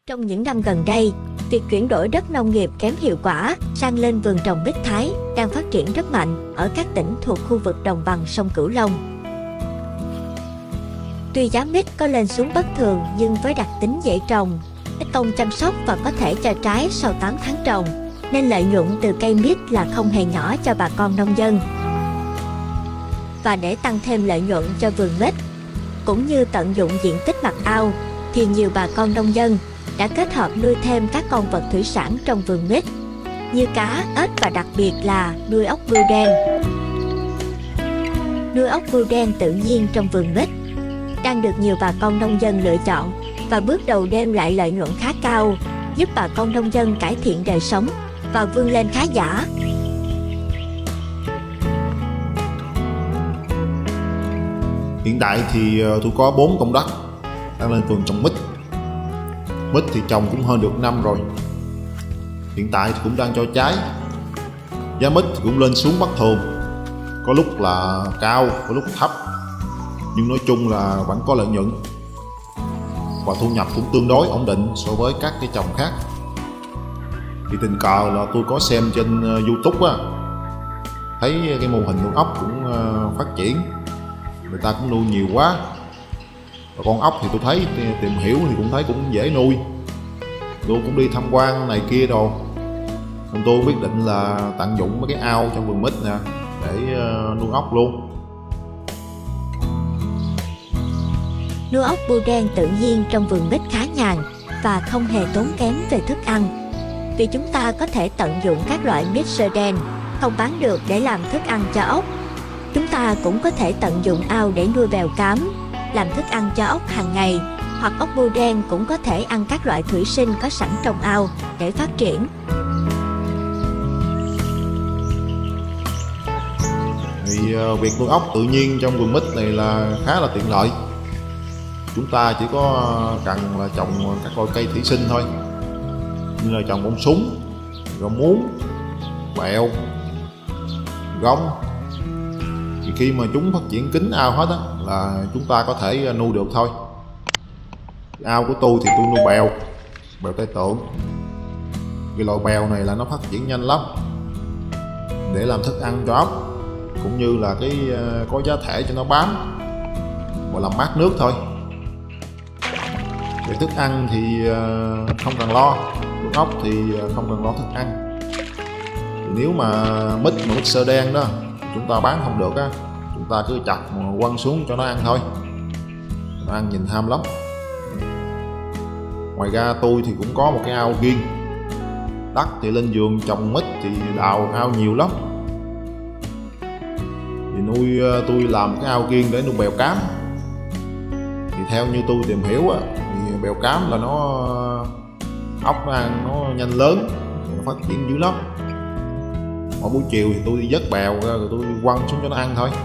Trong những năm gần đây, việc chuyển đổi đất nông nghiệp kém hiệu quả sang lên vườn trồng mít Thái đang phát triển rất mạnh ở các tỉnh thuộc khu vực đồng bằng sông Cửu Long. Tuy giá mít có lên xuống bất thường nhưng với đặc tính dễ trồng, ít công chăm sóc và có thể cho trái sau 8 tháng trồng, nên lợi nhuận từ cây mít là không hề nhỏ cho bà con nông dân. Và để tăng thêm lợi nhuận cho vườn mít, cũng như tận dụng diện tích mặt ao, thì nhiều bà con nông dân đã kết hợp nuôi thêm các con vật thủy sản trong vườn mít, như cá, ếch và đặc biệt là nuôi ốc bươu đen. Nuôi ốc bươu đen tự nhiên trong vườn mít đang được nhiều bà con nông dân lựa chọn và bước đầu đem lại lợi nhuận khá cao, giúp bà con nông dân cải thiện đời sống và vươn lên khá giả. Hiện tại thì tôi có 4 công đất đang lên vườn trồng mít. Mít thì trồng cũng hơn được năm rồi. Hiện tại thì cũng đang cho trái. Giá mít thì cũng lên xuống bất thường, có lúc là cao, có lúc thấp, nhưng nói chung là vẫn có lợi nhuận và thu nhập cũng tương đối ổn định so với các cái trồng khác. Thì tình cờ là tôi có xem trên YouTube á, thấy cái mô hình nuôi ốc cũng phát triển, người ta cũng nuôi nhiều quá. Và con ốc thì tôi thấy tìm hiểu thì cũng thấy cũng dễ nuôi, tôi cũng đi tham quan này kia rồi, nên tôi quyết định là tận dụng mấy cái ao trong vườn mít nè để nuôi ốc luôn. Nuôi ốc bươu đen tự nhiên trong vườn mít khá nhàn và không hề tốn kém về thức ăn, vì chúng ta có thể tận dụng các loại mít sơ đen không bán được để làm thức ăn cho ốc. Chúng ta cũng có thể tận dụng ao để nuôi bèo cám, làm thức ăn cho ốc hàng ngày, hoặc ốc bươu đen cũng có thể ăn các loại thủy sinh có sẵn trong ao để phát triển. Thì việc nuôi ốc tự nhiên trong vườn mít này là khá là tiện lợi. Chúng ta chỉ có cần là trồng các loại cây thủy sinh thôi, như là trồng bông súng, rau muống, bẹo, gông. Thì khi mà chúng phát triển kín ao hết á là chúng ta có thể nuôi được thôi. Ao của tôi thì tôi nuôi bèo Tây Tượng. Cái loại bèo này là nó phát triển nhanh lắm, để làm thức ăn cho ốc, cũng như là cái có giá thể cho nó bám và làm mát nước thôi. Về thức ăn thì không cần lo, nuôi ốc thì không cần lo thức ăn. Thì nếu mà mít sơ đen đó chúng ta bán không được á, chúng ta cứ chặt quăng xuống cho nó ăn thôi, nó ăn nhìn tham lắm. Ngoài ra tôi thì cũng có một cái ao riêng. Đất thì lên vườn trồng mít thì đào ao nhiều lắm, thì tôi làm cái ao riêng để nuôi bèo cám. Thì theo như tôi tìm hiểu á, thì bèo cám là ốc nó ăn nó nhanh lớn, nó phát triển dữ lắm. Mỗi buổi chiều thì tôi đi vớt bèo ra rồi tôi quăng xuống cho nó ăn thôi.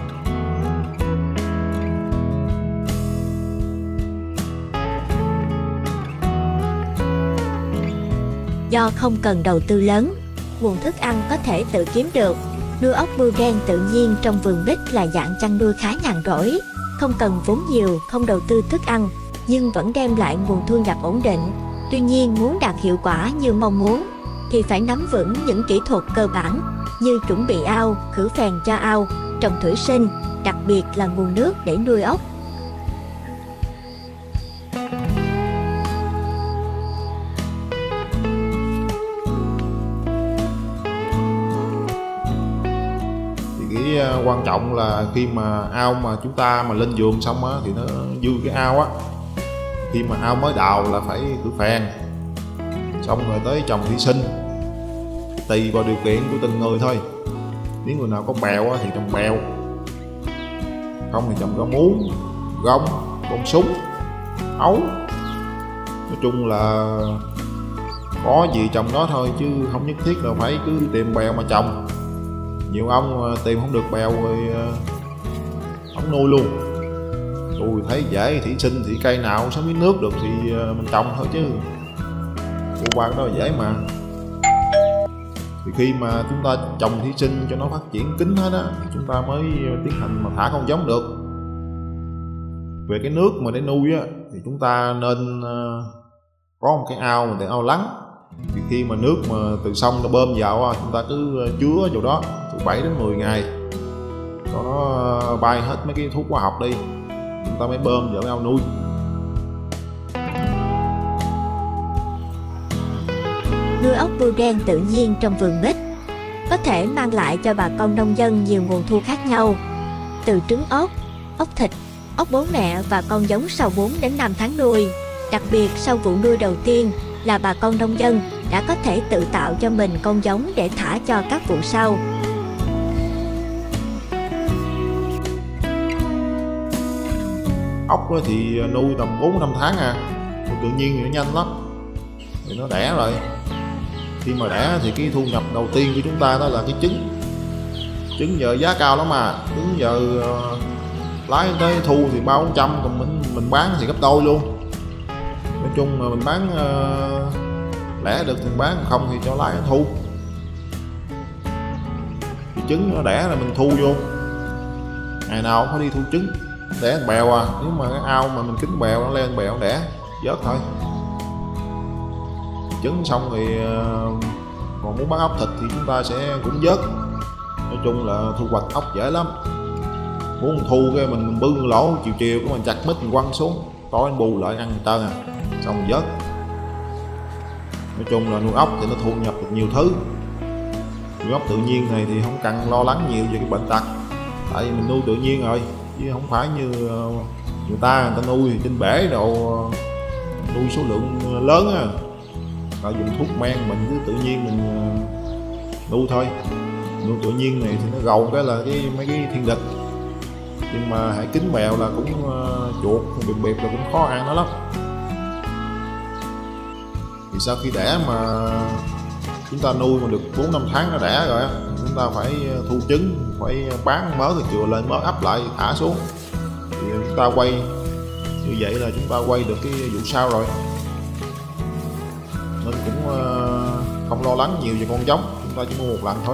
Do không cần đầu tư lớn, nguồn thức ăn có thể tự kiếm được, nuôi ốc bươu đen tự nhiên trong vườn mít là dạng chăn nuôi khá nhàn rỗi, không cần vốn nhiều, không đầu tư thức ăn, nhưng vẫn đem lại nguồn thu nhập ổn định. Tuy nhiên, muốn đạt hiệu quả như mong muốn thì phải nắm vững những kỹ thuật cơ bản như chuẩn bị ao, khử phèn cho ao, trồng thủy sinh, đặc biệt là nguồn nước để nuôi ốc. Quan trọng là khi mà ao mà chúng ta mà lên vườn xong á thì nó dư cái ao á, khi mà ao mới đào là phải khử phèn, xong rồi tới trồng thủy sinh, tùy vào điều kiện của từng người thôi. Nếu người nào có bèo á thì trồng bèo, không thì trồng rau muống, gông, bông súng, ấu. Nói chung là có gì trồng đó thôi, chứ không nhất thiết là phải cứ tìm bèo mà trồng. Nhiều ông tìm không được bèo rồi không nuôi luôn. Tôi thấy dễ, thủy sinh thì cây nào sống dưới nước được thì mình trồng thôi chứ, qua cái đó dễ mà. Thì khi mà chúng ta trồng thủy sinh cho nó phát triển kín hết á, chúng ta mới tiến hành mà thả con giống được. Về cái nước mà để nuôi á thì chúng ta nên có một cái ao mà tên ao lắng, thì khi mà nước mà từ sông nó bơm vào, chúng ta cứ chứa vào đó từ 7 đến 10 ngày cho nó bay hết mấy cái thuốc hóa học đi, chúng ta mới bơm vào cái ao nuôi. Nuôi ốc bươu đen tự nhiên trong vườn mít có thể mang lại cho bà con nông dân nhiều nguồn thu khác nhau, từ trứng ốc, ốc thịt, ốc bố mẹ và con giống sau 4 đến 5 tháng nuôi. Đặc biệt sau vụ nuôi đầu tiên là bà con nông dân đã có thể tự tạo cho mình con giống để thả cho các vụ sau. Ốc thì nuôi tầm 4-5 tháng tự nhiên thì nó nhanh lắm, thì nó đẻ rồi. Khi mà đẻ thì cái thu nhập đầu tiên của chúng ta đó là cái trứng giờ giá cao lắm mà, trứng giờ lái tới thu thì 300-400, còn mình bán thì gấp đôi luôn. Nói chung mà mình bán lẻ được thì bán, không thì cho lái thu. Thì trứng nó đẻ là mình thu vô, ngày nào cũng phải đi thu trứng, đẻ con bèo nếu mà cái ao mà mình kính bèo nó lên bèo nó đẻ vớt thôi. Trứng xong thì còn muốn bán ốc thịt thì chúng ta sẽ cũng vớt. Nói chung là thu hoạch ốc dễ lắm, muốn thu cái mình bưng lỗ chiều của mình chặt mít mình quăng xuống, tối bù lại ăn tơn xong vớt. Nói chung là nuôi ốc thì nó thu nhập được nhiều thứ. Nuôi ốc tự nhiên này thì không cần lo lắng nhiều về cái bệnh tật, tại vì mình nuôi tự nhiên rồi, chứ không phải như người ta nuôi trên bể đồ nuôi số lượng lớn ta dùng thuốc men. Mình cứ tự nhiên mình nuôi thôi. Nuôi tự nhiên này thì nó gầu cái là mấy cái thiên địch, nhưng mà hãy kính bèo là cũng chuột biệt là cũng khó ăn nó lắm. Thì sau khi đẻ mà chúng ta nuôi mà được 4-5 tháng nó đẻ rồi chúng ta phải thu trứng, phải bán mớ thì chừa lên, mớ ấp lại thả xuống, thì chúng ta quay như vậy là chúng ta quay được cái vụ sau rồi. Nên cũng không lo lắng nhiều về con giống, chúng ta chỉ mua một lần thôi.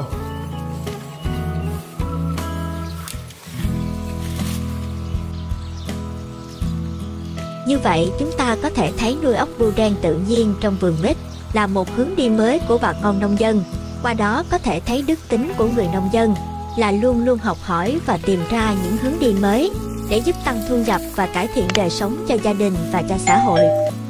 Như vậy chúng ta có thể thấy nuôi ốc bươu đen tự nhiên trong vườn mít là một hướng đi mới của bà con nông dân. Qua đó có thể thấy đức tính của người nông dân là luôn luôn học hỏi và tìm ra những hướng đi mới để giúp tăng thu nhập và cải thiện đời sống cho gia đình và cho xã hội.